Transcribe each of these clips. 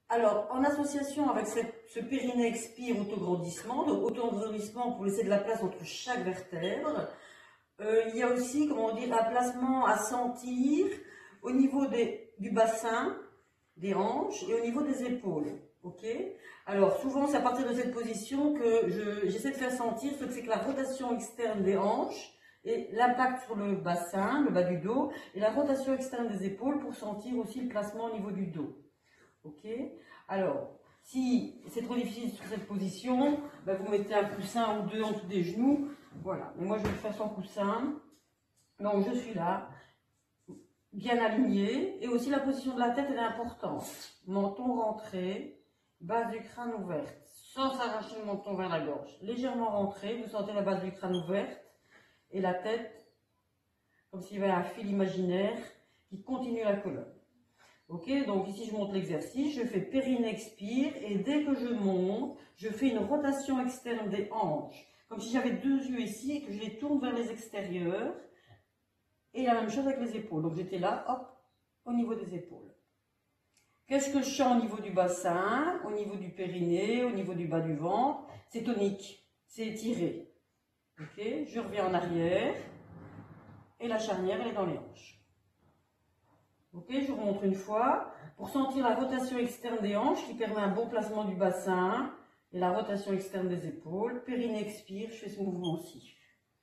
Alors, en association avec ce périnée expire autograndissement, donc autograndissement pour laisser de la place entre chaque vertèbre, il y a aussi, comment dire, un placement à sentir au niveau du bassin, des hanches et au niveau des épaules. Ok. Alors, souvent, c'est à partir de cette position que j'essaie de faire sentir ce que c'est que la rotation externe des hanches et l'impact sur le bassin, le bas du dos, et la rotation externe des épaules pour sentir aussi le placement au niveau du dos. Ok. Alors, si c'est trop difficile sur cette position, ben vous mettez un coussin ou deux en dessous des genoux. Voilà. Mais moi, je vais le faire sans coussin. Donc, je suis là, bien aligné. Et aussi, la position de la tête, elle est importante. Menton rentré, base du crâne ouverte, sans s'arracher le menton vers la gorge. Légèrement rentré, vous sentez la base du crâne ouverte et la tête comme s'il y avait un fil imaginaire qui continue la colonne. Ok, donc ici je monte l'exercice, je fais périnée expire et dès que je monte, je fais une rotation externe des hanches, comme si j'avais deux yeux ici et que je les tourne vers les extérieurs. Et la même chose avec les épaules. Donc j'étais là, hop, au niveau des épaules. Qu'est-ce que je sens au niveau du bassin, au niveau du périnée, au niveau du bas du ventre? C'est tonique, c'est étiré. Ok, je reviens en arrière et la charnière elle est dans les hanches. Ok, je vous montre une fois pour sentir la rotation externe des hanches qui permet un bon placement du bassin et la rotation externe des épaules. Périnée expire, je fais ce mouvement-ci.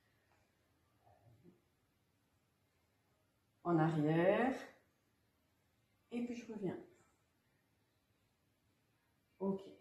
En arrière et puis je reviens. Ok.